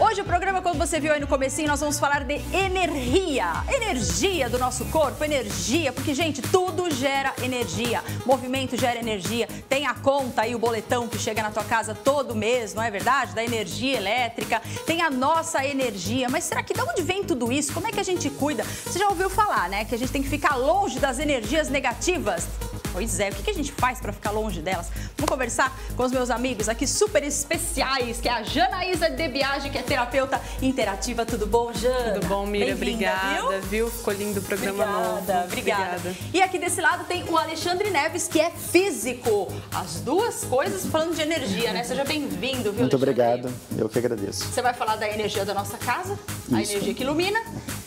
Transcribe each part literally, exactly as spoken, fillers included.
Hoje o programa, como você viu aí no comecinho, nós vamos falar de energia. Energia do nosso corpo, energia, porque, gente, tudo gera energia. Movimento gera energia. Tem a conta aí, o boletão que chega na tua casa todo mês, não é verdade? Da energia elétrica. Tem a nossa energia. Mas será que de onde vem tudo isso? Como é que a gente cuida? Você já ouviu falar, né? Que a gente tem que ficar longe das energias negativas? Pois é, o que a gente faz para ficar longe delas? Vamos conversar com os meus amigos aqui super especiais, que é a Janaísa Debiage, que é terapeuta interativa. Tudo bom, Jana? Tudo bom, Mira? Obrigada, viu? viu? Ficou lindo o programa obrigada, novo. Obrigada, obrigada. E aqui desse lado tem o Alexandre Neves, que é físico. As duas coisas falando de energia, né? Seja bem-vindo, viu, Muito Alexandre? obrigado, eu que agradeço. Você vai falar da energia da nossa casa, a Isso. energia que ilumina.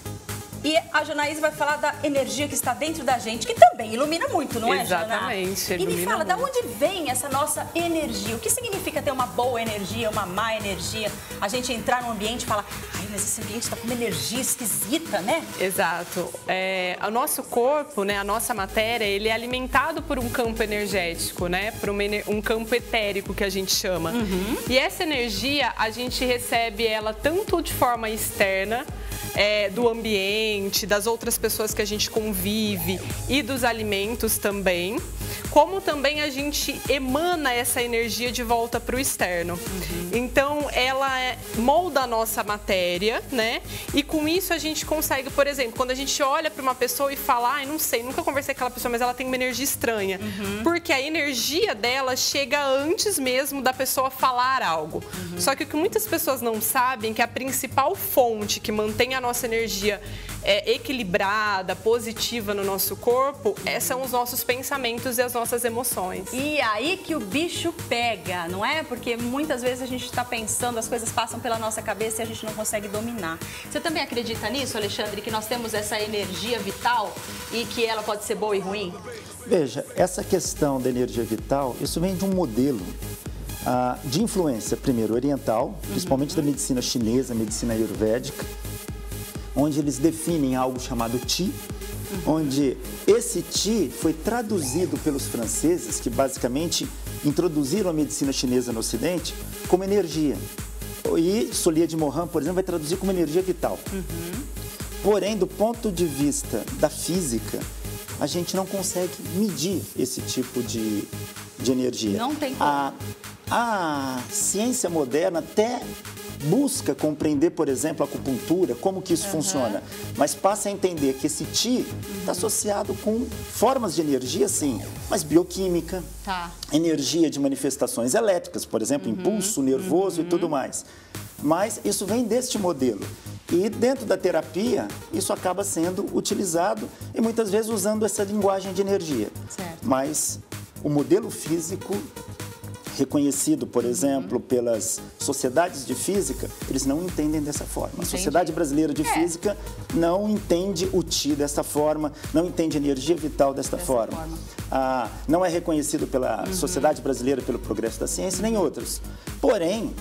E a Janaísa vai falar da energia que está dentro da gente, que também ilumina muito, não é, Jana? Exatamente, E me fala, muito. da onde vem essa nossa energia? O que significa ter uma boa energia, uma má energia? A gente entrar num ambiente e falar, ai, mas esse ambiente está com uma energia esquisita, né? Exato. É, o nosso corpo, né, a nossa matéria, ele é alimentado por um campo energético, né? Por uma, um campo etérico que a gente chama. Uhum. E essa energia, a gente recebe ela tanto de forma externa, É, do ambiente, das outras pessoas que a gente convive e dos alimentos também, como também a gente emana essa energia de volta para o externo. Uhum. Então, ela molda a nossa matéria, né? E com isso a gente consegue, por exemplo, quando a gente olha para uma pessoa e fala, ai, não sei, nunca conversei com aquela pessoa, mas ela tem uma energia estranha. Uhum. Porque a energia dela chega antes mesmo da pessoa falar algo. Uhum. Só que o que muitas pessoas não sabem é que a principal fonte que mantém a nossa energia é, equilibrada, positiva no nosso corpo, é, são os nossos pensamentos e as nossas emoções. E aí que o bicho pega, não é? Porque muitas vezes a gente está pensando, as coisas passam pela nossa cabeça e a gente não consegue dominar. Você também acredita nisso, Alexandre, que nós temos essa energia vital e que ela pode ser boa e ruim? Veja, essa questão da energia vital, isso vem de um modelo ah, de influência, primeiro, oriental, principalmente uhum. da medicina chinesa, medicina ayurvédica, onde eles definem algo chamado Qi, uhum. onde esse Qi foi traduzido pelos franceses, que basicamente introduziram a medicina chinesa no Ocidente, como energia. E Solia de Mohan, por exemplo, vai traduzir como energia vital. Uhum. Porém, do ponto de vista da física, a gente não consegue medir esse tipo de, de energia. Não tem como. A, a ciência moderna até busca compreender, por exemplo, a acupuntura, como que isso uhum. funciona, mas passa a entender que esse Qi está uhum. associado com formas de energia, sim, mas bioquímica, tá. energia de manifestações elétricas, por exemplo, uhum. impulso nervoso uhum. e tudo mais. Mas isso vem deste modelo. E dentro da terapia, isso acaba sendo utilizado e muitas vezes usando essa linguagem de energia. Certo. Mas o modelo físico reconhecido, por uhum. exemplo, pelas sociedades de física, eles não entendem dessa forma. Entendi. A Sociedade Brasileira de é. Física não entende o Qi dessa forma, não entende a energia vital desta dessa forma. forma. Ah, não é reconhecido pela uhum. Sociedade Brasileira pelo Progresso da Ciência, nem outros. Porém,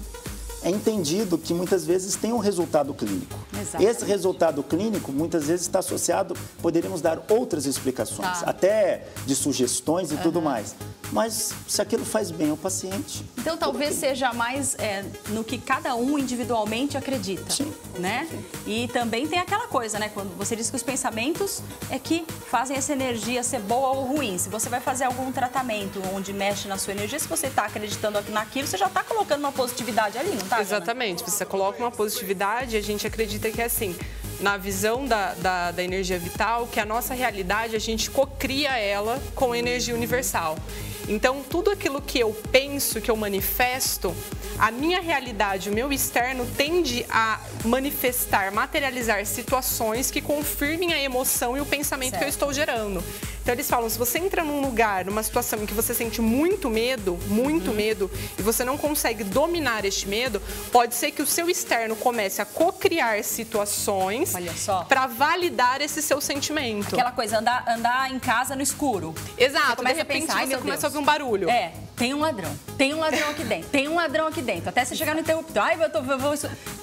é entendido que muitas vezes tem um resultado clínico. Exatamente. Esse resultado clínico muitas vezes está associado, poderíamos dar outras explicações, tá. até de sugestões e uhum. tudo mais. Mas se aquilo faz bem ao paciente... Então talvez seja mais é, no que cada um individualmente acredita, Sim. né? Sim. E também tem aquela coisa, né? Quando você diz que os pensamentos é que fazem essa energia ser boa ou ruim. Se você vai fazer algum tratamento onde mexe na sua energia, se você está acreditando naquilo, você já está colocando uma positividade ali, não está? Exatamente. Você coloca uma positividade e a gente acredita que é assim... Na visão da, da, da energia vital, que a nossa realidade, a gente cocria ela com energia universal. Então, tudo aquilo que eu penso, que eu manifesto, a minha realidade, o meu externo, tende a manifestar, materializar situações que confirmem a emoção e o pensamento certo. Que eu estou gerando. Então, eles falam, se você entra num lugar, numa situação em que você sente muito medo, muito uhum. medo, e você não consegue dominar este medo, pode ser que o seu externo comece a cocriar situações para validar esse seu sentimento. Aquela coisa, andar, andar em casa no escuro. Exato, de repente a pensar, você começa a ouvir um barulho. É, tem um ladrão, tem um ladrão aqui dentro, tem um ladrão aqui dentro. Até você chegar no interruptor, ai, eu, tô, eu vou...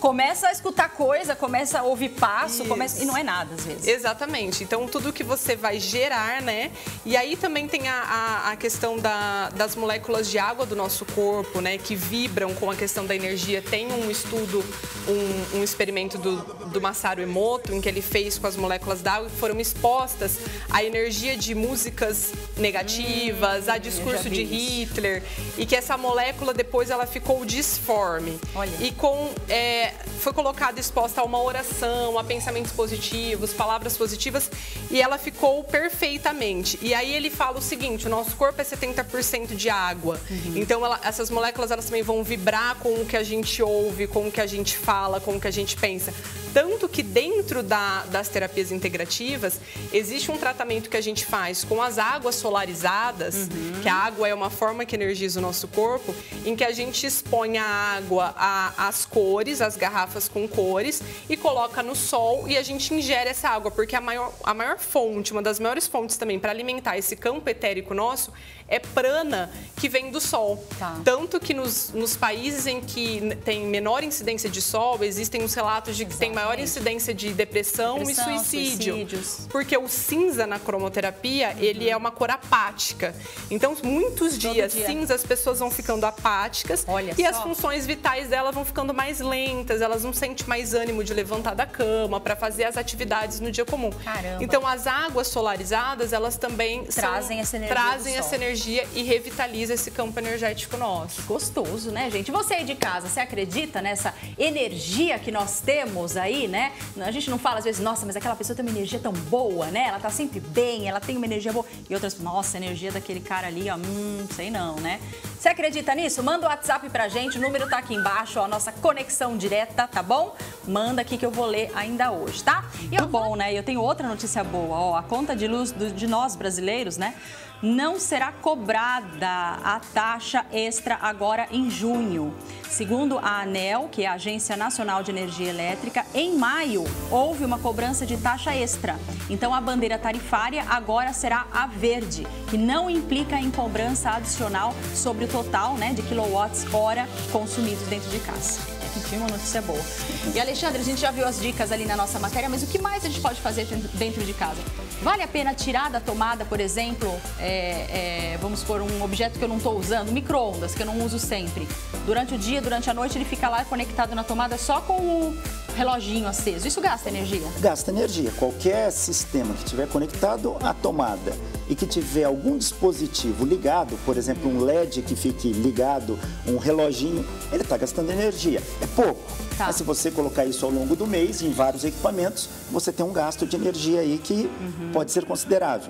começa a escutar coisa, começa a ouvir passo, começa... e não é nada às vezes. Exatamente. Então, tudo que você vai gerar, né? E aí também tem a, a, a questão da, das moléculas de água do nosso corpo, né? Que vibram com a questão da energia. Tem um estudo, um, um experimento do, do Masaru Emoto, em que ele fez com as moléculas d'água que foram expostas à energia de músicas negativas, hum, a discurso de Hitler, e que essa molécula depois ela ficou disforme. Olha. E com, é, foi colocada exposta a uma oração, a pensamentos positivos, palavras positivas, e ela ficou perfeitamente. E aí ele fala o seguinte: o nosso corpo é setenta por cento de água. Uhum. Então ela, essas moléculas elas também vão vibrar com o que a gente ouve, com o que a gente fala, com o que a gente pensa. Tanto que dentro da, das terapias integrativas existe um tratamento que a gente faz com as águas solarizadas, uhum. que a água é uma forma que energiza o nosso corpo, em que a gente expõe a água às cores, as garrafas com cores, e coloca no sol e a gente ingere essa água, porque a maior, a maior fonte, uma das maiores fontes também para alimentar esse campo etérico nosso é prana, que vem do sol. Tá. Tanto que nos, nos países em que tem menor incidência de sol, existem os relatos de que Exatamente. tem maior incidência de depressão, depressão e suicídio. Suicídios. Porque o cinza na cromoterapia, uhum. ele é uma cor apática. Então, muitos dias dia. cinza, as pessoas vão ficando apáticas. Olha e só. as funções vitais delas vão ficando mais lentas, elas não sentem mais ânimo de levantar da cama para fazer as atividades no dia comum. Caramba. Então, as águas solarizadas, elas também trazem são, essa energia, trazem essa energia e revitaliza esse campo energético nosso. Gostoso, né, gente? Você aí de casa, você acredita nessa energia que nós temos aí, né? A gente não fala às vezes, nossa, mas aquela pessoa tem uma energia tão boa, né? Ela tá sempre bem, ela tem uma energia boa. E outras, nossa, a energia daquele cara ali, ó, hum, sei não, né? Você acredita nisso? Manda o WhatsApp pra gente, o número tá aqui embaixo, ó, a nossa conexão direta, tá bom? Manda aqui que eu vou ler ainda hoje, tá? E é bom, né? Eu tenho outra notícia boa, ó, a conta de luz do, de nós brasileiros, né? Não será cobrada a taxa extra agora em junho. Segundo a ANEEL, que é a Agência Nacional de Energia Elétrica, em maio houve uma cobrança de taxa extra. Então a bandeira tarifária agora será a verde, que não implica em cobrança adicional sobre o total, né, de quilowatts-hora consumidos dentro de casa. Enfim, uma notícia boa. E Alexandre, a gente já viu as dicas ali na nossa matéria, mas o que mais a gente pode fazer dentro de casa? Vale a pena tirar da tomada, por exemplo, é, é, vamos supor, um objeto que eu não estou usando, micro-ondas, que eu não uso sempre. Durante o dia, durante a noite, ele fica lá conectado na tomada só com o reloginho aceso. Isso gasta energia? Gasta energia. Qualquer sistema que estiver conectado à tomada e que tiver algum dispositivo ligado, por exemplo, um L E D que fique ligado, um reloginho, ele está gastando energia. É pouco. Tá. Mas se você colocar isso ao longo do mês, em vários equipamentos, você tem um gasto de energia aí que uhum. pode ser considerável.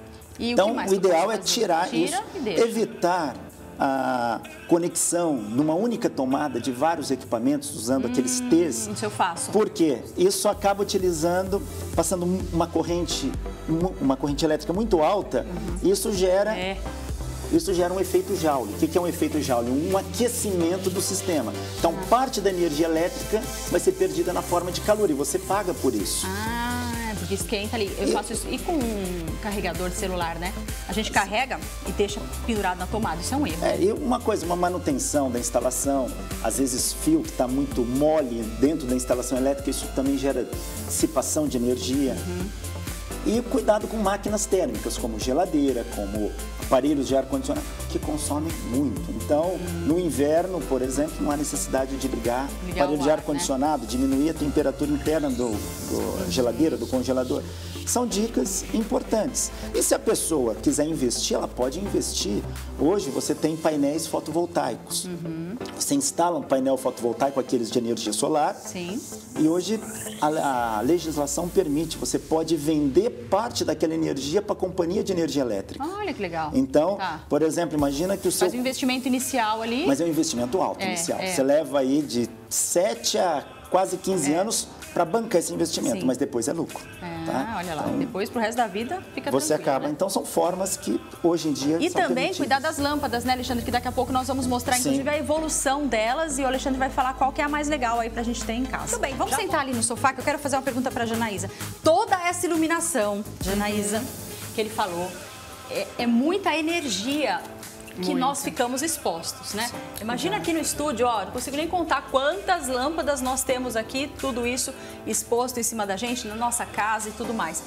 E então, o, que mais o ideal é tirar Tira isso, e deixa. evitar a conexão numa única tomada de vários equipamentos, usando hum, aqueles T's. Isso eu faço. Porque isso acaba utilizando, passando uma corrente, uma corrente elétrica muito alta, uhum. isso gera... É. Isso gera um efeito Joule. O que é um efeito Joule? Um aquecimento do sistema. Então, parte da energia elétrica vai ser perdida na forma de calor e você paga por isso. Ah, porque esquenta ali. Eu e... faço isso. E com um carregador de celular, né? A gente carrega e deixa pendurado na tomada. Isso é um erro. É, e uma coisa, uma manutenção da instalação, às vezes fio que está muito mole dentro da instalação elétrica, isso também gera dissipação de energia. Uhum. E cuidado com máquinas térmicas, como geladeira, como aparelhos de ar-condicionado, que consomem muito. Então, hum. no inverno, por exemplo, não há necessidade de ligar o aparelho de ar-condicionado, né? Diminuir a temperatura interna do, do hum. geladeira, do congelador. São dicas importantes. E se a pessoa quiser investir, ela pode investir. Hoje você tem painéis fotovoltaicos. Uhum. Você instala um painel fotovoltaico, aqueles de energia solar. Sim. E hoje a, a legislação permite, você pode vender parte daquela energia para a companhia de energia elétrica. Olha que legal. Então, tá. por exemplo, imagina que o seu... Faz um investimento inicial ali. Mas é um investimento alto é, inicial. É. Você leva aí de sete a quase quinze é. anos para bancar esse investimento, Sim. mas depois é lucro. É, tá? olha lá, então, depois pro resto da vida fica Você acaba, né? Então são formas que hoje em dia E são também permitidas. cuidar das lâmpadas, né, Alexandre? Que daqui a pouco nós vamos mostrar, Sim. inclusive, a evolução delas e o Alexandre vai falar qual que é a mais legal aí pra gente ter em casa. Tudo bem, vamos Já sentar ali no sofá que eu quero fazer uma pergunta pra Janaísa. Toda essa iluminação, Janaísa, uhum. que ele falou, é, é muita energia. que Muito. nós ficamos expostos, né? Imagina aqui no estúdio, ó, não consigo nem contar quantas lâmpadas nós temos aqui, tudo isso exposto em cima da gente, na nossa casa e tudo mais.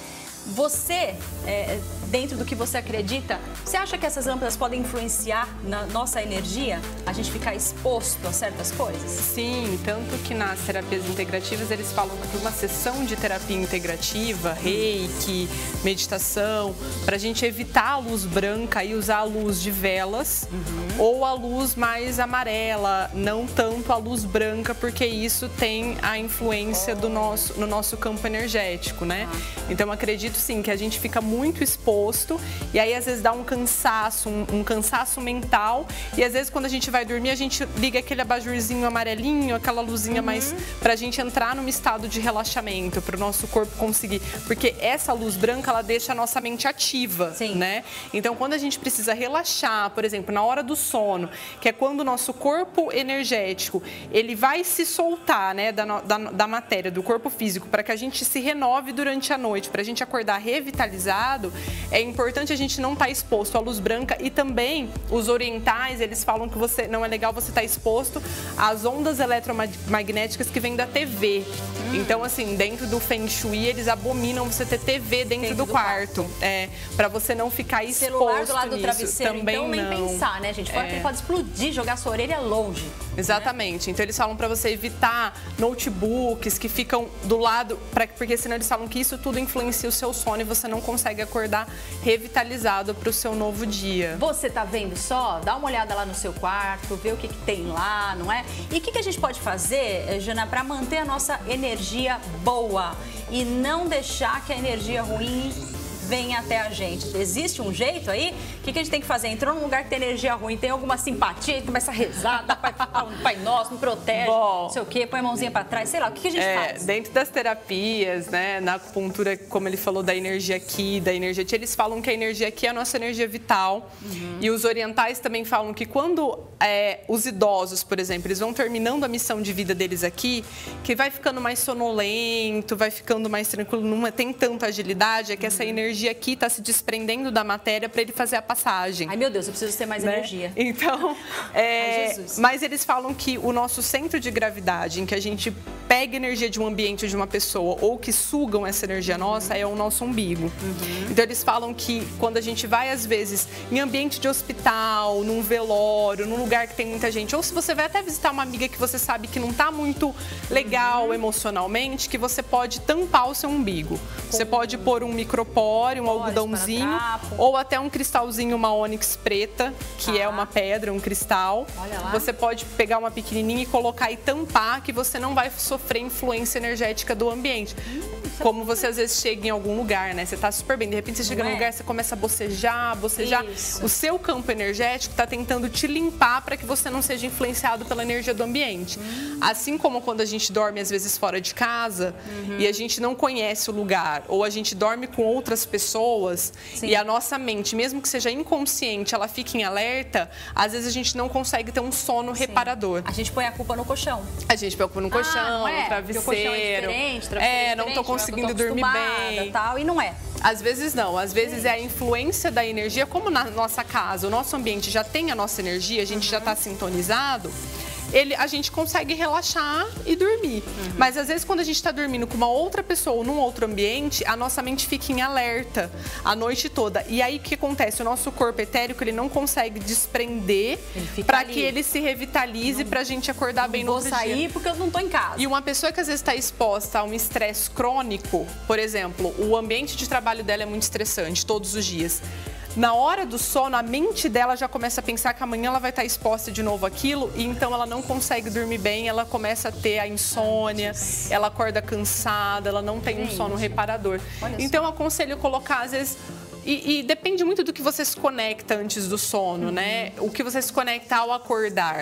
Você, é, dentro do que você acredita, você acha que essas lâmpadas podem influenciar na nossa energia? A gente ficar exposto a certas coisas? Sim, tanto que nas terapias integrativas eles falam que uma sessão de terapia integrativa, reiki, meditação, para a gente evitar a luz branca e usar a luz de velas, uhum. ou a luz mais amarela, não tanto a luz branca, porque isso tem a influência do nosso, no nosso campo energético, né? Ah. Então, acredito sim que a gente fica muito exposto e aí às vezes dá um cansaço, um, um cansaço mental e às vezes quando a gente vai dormir a gente liga aquele abajurzinho amarelinho, aquela luzinha uhum. mais pra gente entrar num estado de relaxamento, pro nosso corpo conseguir, porque essa luz branca ela deixa a nossa mente ativa, sim. né? Então quando a gente precisa relaxar, por exemplo, na hora do sono, que é quando o nosso corpo energético ele vai se soltar, né, da, da, da matéria, do corpo físico, para que a gente se renove durante a noite, pra gente acordar revitalizado, é importante a gente não estar exposto à luz branca e também os orientais, eles falam que você não é legal você estar exposto às ondas eletromagnéticas que vêm da T V. Hum. Então, assim, dentro do Feng Shui, eles abominam você ter T V dentro, dentro do, do quarto. quarto. É, para você não ficar exposto celular do lado do nisso. travesseiro, também então nem não. pensar, né, gente? Fora é. que ele pode explodir, jogar sua orelha longe. Exatamente. Né? Então, eles falam para você evitar notebooks que ficam do lado, pra, porque senão eles falam que isso tudo influencia o seu sono e você não consegue acordar revitalizado para o seu novo dia. Você tá vendo só? Dá uma olhada lá no seu quarto, vê o que, que tem lá, não é? E o que, que a gente pode fazer, Jana, para manter a nossa energia boa e não deixar que a energia ruim venha até a gente? Existe um jeito aí? O que, que a gente tem que fazer? Entrou num lugar que tem energia ruim, tem alguma simpatia, começa a rezar, dá pai, pai nosso, me protege, Bom, não sei o quê, põe a mãozinha pra trás, sei lá, o que, que a gente é, faz? Dentro das terapias, né, na acupuntura, como ele falou da energia aqui, da energia aqui, eles falam que a energia aqui é a nossa energia vital. Uhum. E os orientais também falam que quando é, os idosos, por exemplo, eles vão terminando a missão de vida deles aqui, que vai ficando mais sonolento, vai ficando mais tranquilo, não tem tanta agilidade, é que uhum. essa energia aqui está se desprendendo da matéria para ele fazer a passagem. Ai, meu Deus, eu preciso ter mais né? energia. Então, é, Ai, Jesus. mas eles falam que o nosso centro de gravidade, em que a gente pega energia de um ambiente, de uma pessoa, ou que sugam essa energia nossa, é o nosso umbigo. Uhum. Então, eles falam que quando a gente vai, às vezes, em ambiente de hospital, num velório, num lugar que tem muita gente, ou se você vai até visitar uma amiga que você sabe que não está muito legal uhum. emocionalmente, que você pode tampar o seu umbigo. Você pode pôr um micropóreo, um algodãozinho, ou até um cristalzinho, uma ônix preta, que ah. é uma pedra, um cristal. Olha lá. Você pode pegar uma pequenininha e colocar e tampar, que você não vai sofrer influência energética do ambiente. Hum, Como você às vezes chega em algum lugar, né? Você tá super bem, de repente você chega não num é? lugar, você começa a bocejar, bocejar. Isso. O seu campo energético tá tentando te limpar para que você não seja influenciado pela energia do ambiente. Hum. Assim como quando a gente dorme às vezes fora de casa uhum. e a gente não conhece o lugar, ou a gente dorme com outras pessoas Sim. e a nossa mente, mesmo que seja inconsciente, ela fica em alerta, às vezes a gente não consegue ter um sono Sim. reparador. A gente põe a culpa no colchão. A gente põe a culpa no colchão, ah, não é? no travesseiro. Porque o colchão é diferente, travesseiro é, não tô conseguindo eu tô dormir bem. Tal, e não é. Às vezes não, às vezes Sim. é a influência da energia, como na nossa casa, o nosso ambiente já tem a nossa energia, a gente uhum. já está sintonizado. Ele, a gente consegue relaxar e dormir. Uhum. Mas às vezes quando a gente está dormindo com uma outra pessoa ou num outro ambiente, a nossa mente fica em alerta a noite toda. E aí o que acontece? O nosso corpo etérico ele não consegue desprender para que ele se revitalize para a gente acordar bem no outro dia. Vou sair porque eu não estou em casa. E uma pessoa que às vezes está exposta a um estresse crônico, por exemplo, o ambiente de trabalho dela é muito estressante todos os dias. Na hora do sono, a mente dela já começa a pensar que amanhã ela vai estar exposta de novo àquilo e então ela não consegue dormir bem, ela começa a ter a insônia, ela acorda cansada, ela não tem um sono reparador. Então eu aconselho colocar, às vezes... E, e depende muito do que você se conecta antes do sono, uhum. né? O que você se conecta ao acordar.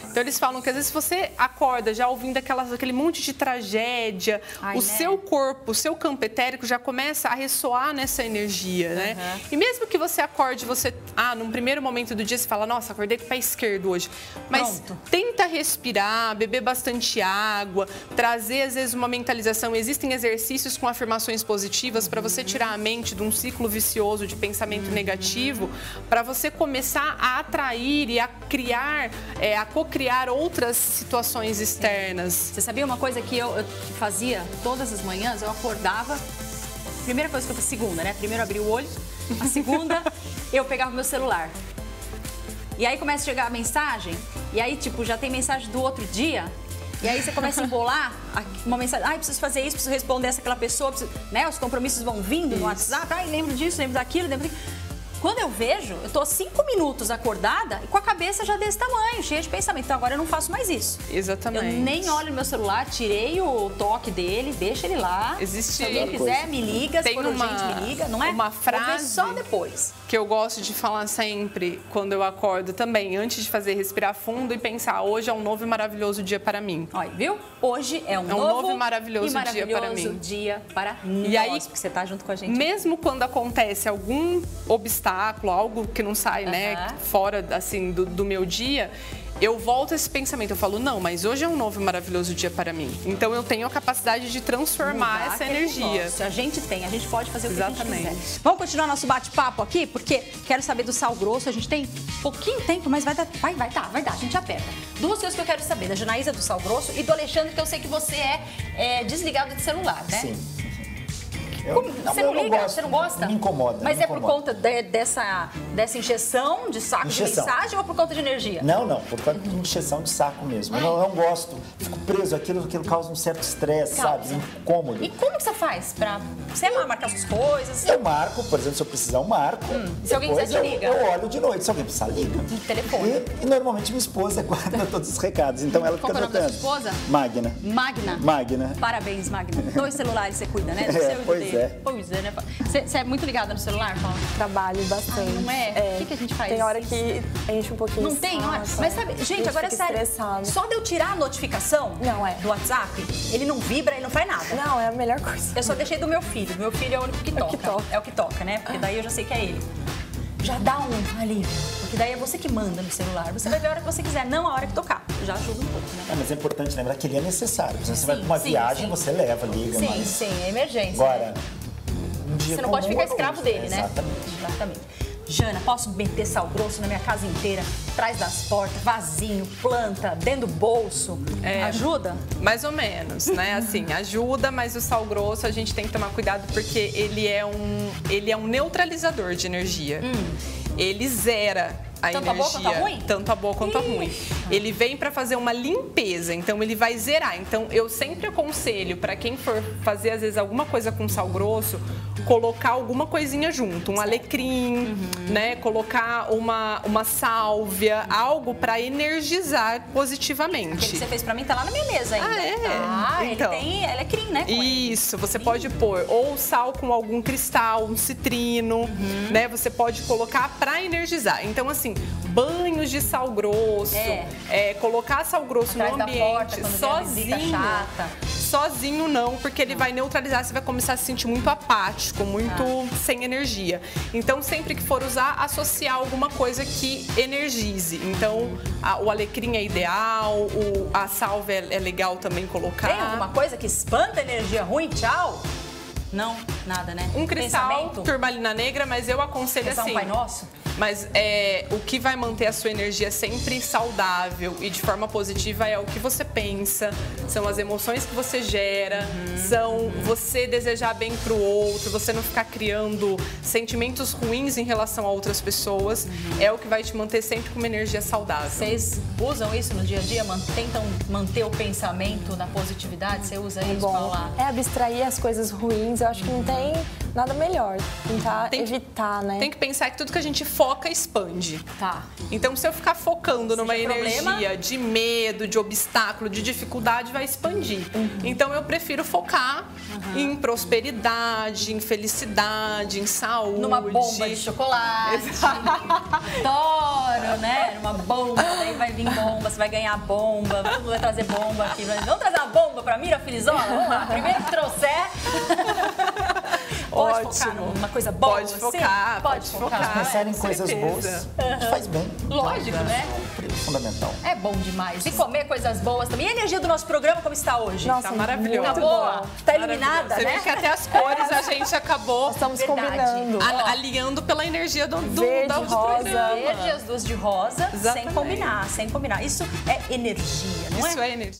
Então eles falam que às vezes você acorda já ouvindo aquelas, aquele monte de tragédia, Ai, o né? seu corpo, o seu campo etérico já começa a ressoar nessa energia, né? Uhum. E mesmo que você acorde, você, ah, num primeiro momento do dia você fala, nossa, acordei com o pé esquerdo hoje. Mas Pronto. tenta respirar, beber bastante água, trazer às vezes uma mentalização. Existem exercícios com afirmações positivas para você tirar a mente de um ciclo vicioso de pensamento uhum. negativo, para você começar a atrair e a criar, é, a co-criar outras situações externas. Você sabia uma coisa que eu, eu fazia todas as manhãs? Eu acordava, primeira coisa que eu fiz, segunda, né? Primeiro eu abri o olho, a segunda eu pegava o meu celular. E aí começa a chegar a mensagem, e aí tipo, já tem mensagem do outro dia, e aí você começa a embolar uma mensagem, ai, preciso fazer isso, preciso responder essa aquela pessoa, preciso, né? Os compromissos vão vindo no WhatsApp, ai, lembro disso, lembro daquilo, lembro daquilo. Quando eu vejo, eu tô cinco minutos acordada e com a cabeça já desse tamanho, cheia de pensamento. Então agora eu não faço mais isso. Exatamente. Eu nem olho no meu celular, tirei o toque dele, deixa ele lá. Existe Se alguém quiser, me liga, se Tem for uma, urgente, me liga, não é? uma frase Vou ver só depois. Que eu gosto de falar sempre quando eu acordo também, antes de fazer respirar fundo e pensar, hoje é um novo e maravilhoso dia para mim. Olha, viu? Hoje é um, é um novo, novo e maravilhoso, e maravilhoso dia para mim. dia para E nós, aí, porque você tá junto com a gente. Mesmo quando acontece algum obstáculo, algo que não sai, Uhum. né, fora assim do, do meu dia, eu volto a esse pensamento, eu falo, não, mas hoje é um novo e maravilhoso dia para mim. Então eu tenho a capacidade de transformar Mudar essa aquele energia. negócio. A gente tem, a gente pode fazer o que Exatamente. a gente quiser. Vamos continuar nosso bate-papo aqui, porque quero saber do sal grosso. A gente tem pouquinho tempo, mas vai dar, vai, vai dar, vai dar, a gente aperta. Duas coisas que eu quero saber, da Janaísa do sal grosso e do Alexandre, que eu sei que você é, é desligado de celular, né? Sim. Eu, Como, você não liga? gosto, Você não gosta? Me incomoda. Mas me é incomoda. por conta de, dessa, dessa injeção de saco Injeção. de mensagem ou por conta de energia? Não, não, por causa de injeção de saco mesmo. Eu não, não gosto, fico preso, aquilo, aquilo causa um certo estresse, sabe? Causa. Incômodo. E como que você faz pra você marcar suas coisas? Eu marco, por exemplo, se eu precisar, eu marco. Hum, se alguém Depois quiser, te eu, liga. eu olho de noite, se alguém precisar, liga. No telefone. E, e normalmente minha esposa guarda todos os recados, então ela Qual fica que é o nome da anotando. sua esposa? Magna. Magna. Magna. Parabéns, Magna. Dois celulares você cuida, né? Do É, seu e do pois dele. é. Pois é, né? Você, você é muito ligada no celular, Paula? Trabalho bastante. Ai, não é? O que, que a gente faz? Tem hora que enche um pouquinho. Não tem hora? Nossa, Mas sabe, a gente, agora é fica sério. estressado. Só de eu tirar a notificação Não, é. do WhatsApp, ele não vibra, ele não faz nada. Não, é a melhor coisa. Eu só deixei do meu filho. Meu filho é o único que toca. que toca. É o que toca, né? Porque daí eu já sei que é ele. Já dá um alívio. Porque daí é você que manda no celular. Você vai ver a hora que você quiser, não a hora que tocar. Já ajuda um pouco, né? É, mas é importante lembrar que ele é necessário. Você Sim, vai para uma sim, viagem, sim. você leva, liga, Sim, mas... sim, é emergência. Agora, um dia Você não pode comum ficar ou não, escravo dele, né? Exatamente. Exatamente. Jana, posso meter sal grosso na minha casa inteira, atrás das portas, vasinho, planta, dentro do bolso? É. Ajuda? Mais ou menos, né? Assim, ajuda, mas o sal grosso a gente tem que tomar cuidado porque ele é um, ele é um neutralizador de energia. Hum. Ele zera a Tanto a boa energia. quanto a ruim? Tanto a boa quanto a ruim. Ele vem para fazer uma limpeza, então ele vai zerar. Então eu sempre aconselho para quem for fazer às vezes alguma coisa com sal grosso, colocar alguma coisinha junto, um alecrim, Uhum. né? Colocar uma, uma sálvia, algo para energizar positivamente. Aquele que você fez pra mim tá lá na minha mesa ainda. Ah, é? Ah, Então. ele tem alecrim, né? com ele. Isso, você pode pôr ou sal com algum cristal, um citrino, Uhum. né? Você pode colocar para energizar. Então, assim, banhos de sal grosso, É. é, colocar sal grosso Atrás no da ambiente, porta, quando vem a visita sozinho. chata. Sozinho não, porque ele vai neutralizar, você vai começar a se sentir muito apático, muito Ah. sem energia. Então, sempre que for usar, associar alguma coisa que energize. Então, a- o alecrim é ideal, o, a salva é, é legal também colocar. Tem alguma coisa que espanta a energia ruim? Tchau? Não, nada, né? Um cristal, Pensamento? turmalina negra, mas eu aconselho Rezar assim. um Pai Nosso? Mas é, o que vai manter a sua energia sempre saudável e de forma positiva é o que você pensa, são as emoções que você gera, Uhum. são você desejar bem pro outro, você não ficar criando sentimentos ruins em relação a outras pessoas, Uhum. é o que vai te manter sempre com uma energia saudável. Vocês usam isso no dia a dia? Man- Tentam manter o pensamento na positividade? Você usa isso, Bom, Paula? é abstrair as coisas ruins. Eu acho que não tem nada melhor. Tentar Tem que- evitar, né? Tem que pensar que tudo que a gente foca expande. Tá. Então, se eu ficar focando numa Seja energia problema. de medo, de obstáculo, de dificuldade, vai expandir. Então, eu prefiro focar em prosperidade, em felicidade, em saúde. Numa bomba de chocolate. Adoro, né? Numa bomba, daí vai vir bomba, você vai ganhar bomba, todo mundo vai trazer bomba aqui. Vamos trazer uma bomba pra Mira Filizola? Vamos lá, primeiro que trouxer. Pode Ótimo. focar numa coisa boa? Pode focar, sim? pode focar. Pensar em com coisas certeza. boas faz bem. Lógico, né? É fundamental. É bom demais. E comer coisas boas também. E a energia do nosso programa como está hoje? Nossa, Tá maravilhoso. Tá boa? Tá iluminada, Você né? vê que até as cores a gente acabou Estamos Verdade. combinando. a- alinhando pela energia do, do, Verde, da- do rosa. programa. Verde, as duas de rosa, sem Exatamente. combinar, sem combinar. Isso é energia, não é? Isso é energia.